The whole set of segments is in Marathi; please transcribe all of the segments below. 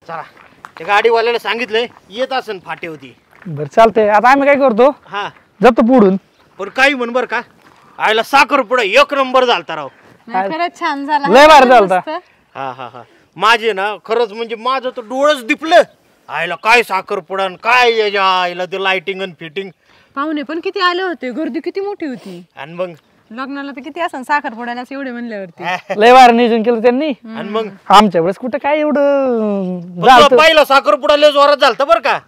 चला त्या गाडीवाल्याला सांगितलंय येत असन फाटे होती. बरं चालतंय. आता आम्ही काय करतो, हा जातो पुढून. पण काही म्हण बर का, आयला साखर पुढे एक नंबर झालता राव. खरंच छान झाला, लय भारी झालता. हा हा हा माझे ना खरंच म्हणजे माझं तर डोळंच दिपलं. आयला काय साखर पुडा काय याच्या आईला ते लाइटिंग आणि फिटिंग. पाहुणे पण किती आले होते, गर्दी किती मोठी होती. आणि मग लग्नाला तर किती असं साखरपुड्याला एवढे म्हणल्यावरती लय भारी नियोजन केलं त्यांनी. आणि मग आमच्या वेळेस कुठं काय एवढं पहिला साखर पुडा लय जोरात झालता बर का.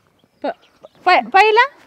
पहिला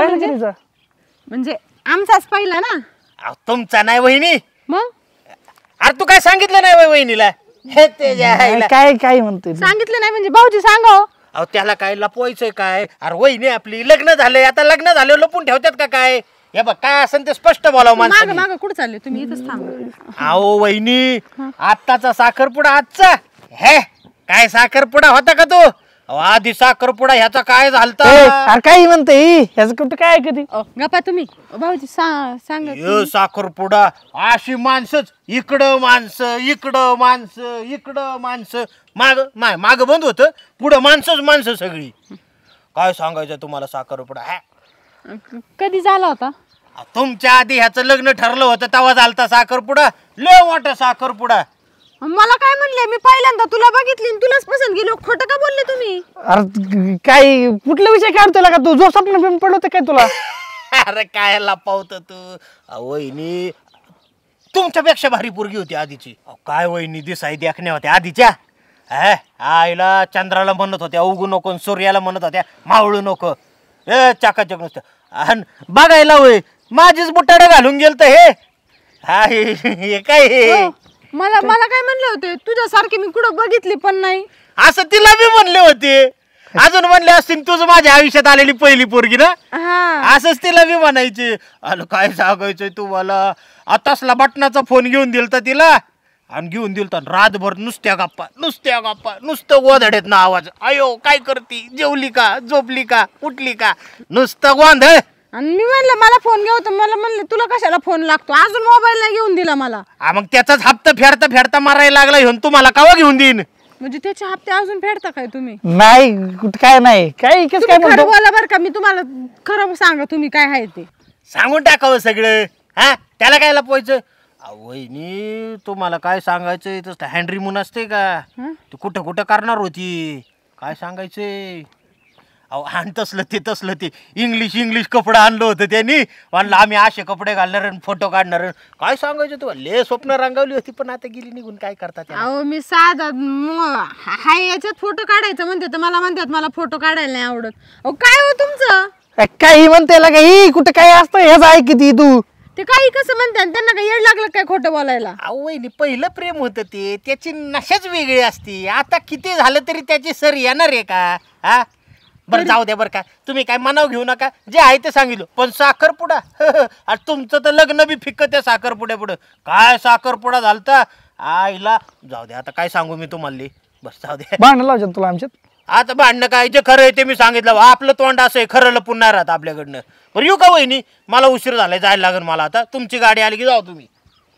म्हणजे आमचाच पहिला ना. तुमचा नाही वहिनी. मग अरे तू काय सांगितलं नाही वहिनीला. हे ते काय काय म्हणतोय सांगितलं नाही म्हणजे भाऊजी सांगा. अहो त्याला काय लपवायचंय काय. अरे वहिनी आपली लग्न झालंय, आता लग्न झालं लपून ठेवतात का काय. हे बघ काय असेल ते स्पष्ट बोलावं माग माणसाने. माग कुठं चालले तुम्ही, इथंच थांबा. अहो वहिनी आत्ताचा साखरपुडा आजचा हे काय साखरपुडा होता का तो. आधी साखरपुडा ह्याचा काय झालता. अरे काय म्हणते ह्याचं कुठं काय कधी. गप्पा तुम्ही भाऊजी सांगा. साखरपुडा अशी माणसंच इकडं माणसं इकडं माणसं इकडं माणसं माग बंद होतं, पुढं माणसंच सगळी. काय सांगायचं तुम्हाला साखरपुडा. कधी झाला होता. तुमच्या आधी ह्याचं लग्न ठरलं होतं तेव्हा झालता साखरपुडा. लय मोठा साखरपुडा. मला काय म्हणले, मी पहिल्यांदा तुला बघितली तुलाच पसंत गेलो. खोटं का बोलले तुम्ही. अरे काय कुठला विषय काढतोय का तू, जो स्वप्न पडलं होतं काय तुला. अरे काय लपावत तू. वहिनी तुमच्यापेक्षा भारी पोरगी होती आधीची. काय वहिनी दिसाई देखण्या होत्या आधीच्या. आईला चंद्राला म्हणत होत्या उगू नको, सूर्याला म्हणत होत्या मावळू नको. चाकाचक नुसतं. आणि बघायला होय माझीच बुटाडे घालून गेल तर हे काय. मला काय म्हणले होते, तुझ्यासारखी मी कुठं बघितली पण नाही. असं तिला बी म्हणले होते. अजून म्हणले असतील तुझं माझ्या आयुष्यात आलेली पहिली पोरगी ना. असंच तिला बी म्हणायचे. अरे काय सांगायचंय तुम्हाला. आतासला बटनाचा फोन घेऊन दिलता तिला आणि घेऊन दिलता रातभर नुसत्या गप्पा नुसतं गोंधळेत ना आवाज. अयो काय करती, जेवली का, झोपली का, उठली का, नुसतं गोंधळ. आणि मी म्हणलं मला फोन घेऊ, तर मला म्हणलं तुला कशाला फोन लागतो, अजून मोबाईल नाही घेऊन दिला मला. मग त्याचाच हप्ता फेडता मारायला लागला घेऊन. तुम्हाला कावा घेऊन देईन. म्हणजे त्याचे हप्ते अजून फेडता काय तुम्ही. नाही कुठं काय नाही काय काय खरं बोला बरं का. मी तुम्हाला खरं सांगा तुम्ही काय आहे ते सांगून टाकावं सगळं. त्याला काय लपवायचं. वहिनी तुम्हाला काय सांगायचंय तसं हँड्रीमून असते का, तू कुठं करणार होती काय सांगायचंय. आणि तसलं ते इंग्लिश कपडे आणलं होतं त्यांनी. म्हणलं आम्ही असे कपडे घालणार फोटो काढणार. काय सांगायचं तू लय स्वप्न रंगावली होती पण आता गेली निघून. काय करतात. अहो मी साधा हाय याच्यात फोटो काढायचं म्हणते तर मला म्हणतात मला फोटो काढायला नाही आवडत. अहो काय हो तुमचं. काही म्हणते काही कुठं काय असतं ह्याच ऐकती तू. ते काही कसं म्हणतात, त्यांना काय येड लागलं काय खोटं बोलायला. वहिनी पहिलं प्रेम होतं ते, त्याची नशाच वेगळी असती. आता किती झालं तरी त्याची सर येणार आहे का. बरं जाऊ द्या बरं का. तुम्ही काय मनाव घेऊ नका, जे आहे ते सांगितलं. पण साखरपुडा तुमचं तर लग्न बी फिक्क त्या साखरपुड्या पुढं. काय साखरपुडा झालता आईला. जाऊ द्या आता काय सांगू मी तुम्हाला. बस जाऊ द्या. भांडण लावतात तुला आमच्यात. आता भांडणं काय, जे खरं आहे ते मी सांगितलं. आपलं तोंड असं आहे, खरं लपून नाही राहत आपल्याकडनं. बरं येऊ का वहिनी, मला उशीर झालाय, जायला लागेल मला आता. तुमची गाडी आली की जाऊ तुम्ही.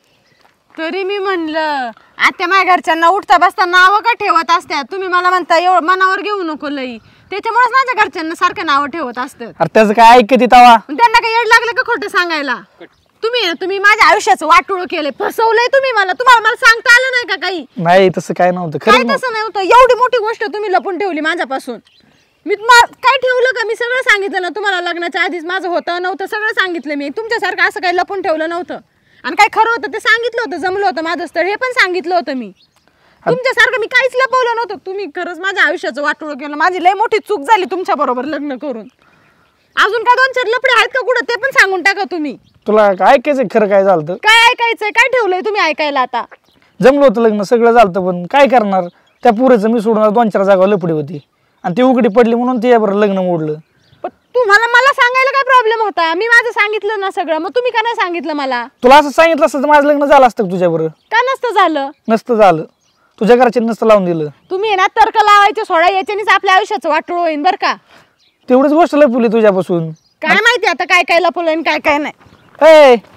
तरी मी म्हणलं आता माझ्या घरच्यांना उठता बसता नावं का ठेवत असतात. तुम्ही मला म्हणता एवढं मनावर घेऊ नको लई. त्याच्यामुळेच माझ्या घरच्यांना सारखं नावं ठेवत असतात. अरे त्याचं काय ऐकते तवा. त्यांना काय येड लागलं का खोटं सांगायला. तुम्ही माझ्या आयुष्याचं वाटोळं केलंय, फसवलंय तुम्ही मला. तुम्हाला सांगता आलं नाही का काही. नाही तसं काय नव्हतं. काय तसं नव्हतं. एवढी मोठी गोष्ट तुम्ही लपून ठेवली माझ्यापासून. मी काय ठेवलं का. मी सगळं सांगितलं ना तुम्हाला. लग्नाच्या आधीच माझं होतं नव्हतं सगळं सांगितलं मी. तुमच्यासारखं असं काही लपून ठेवलं नव्हतं. आणि काय खरं होतं ते सांगितलं होतं. जमलं होतं माझं स्थळ हे पण सांगितलं होतं मी. तुमच्यासारखं मी काहीच लपवलं नव्हतं. तुम्ही खरंच माझ्या आयुष्याचं वाटोळं केलं. माझी लय मोठी चूक झाली तुमच्या बरोबर लग्न करून. अजून काय 2-4 लफडे आहेत का कुठं ते पण सांगून टाका तुम्ही. तुला काय ऐकायचं खरं काय झालं. काय ऐकायचंय, काय ठेवलंय तुम्ही ऐकायला. आता जमलं होतं लग्न सगळं झालं पण काय करणार. त्या पुरेचं मी सोडून 2-4 जागा लपडी होती आणि ती उघडी पडली म्हणून ते लग्न मोडलं. पण तुम्हाला मला सांगायला काय प्रॉब्लेम होता. मी माझं सांगितलं ना सगळं. मग तुम्ही का नाही सांगितलं मला. तुला असं सांगितलं असतं तर माझं लग्न झालं असतं तुझ्याबरोबर. का नसतं झालं. नसतं झालं. तुझ्या घरच्या नसतं लावून दिलं. तुम्ही ना तर्क लावायचे सोडा. याच्यानेच आपल्या आयुष्याचं वाटोळ होईन बरं का. तेवढीच गोष्ट लपवली तुझ्यापासून. काय माहिती आता काय काय लपवलं आणि काय काय नाही. ए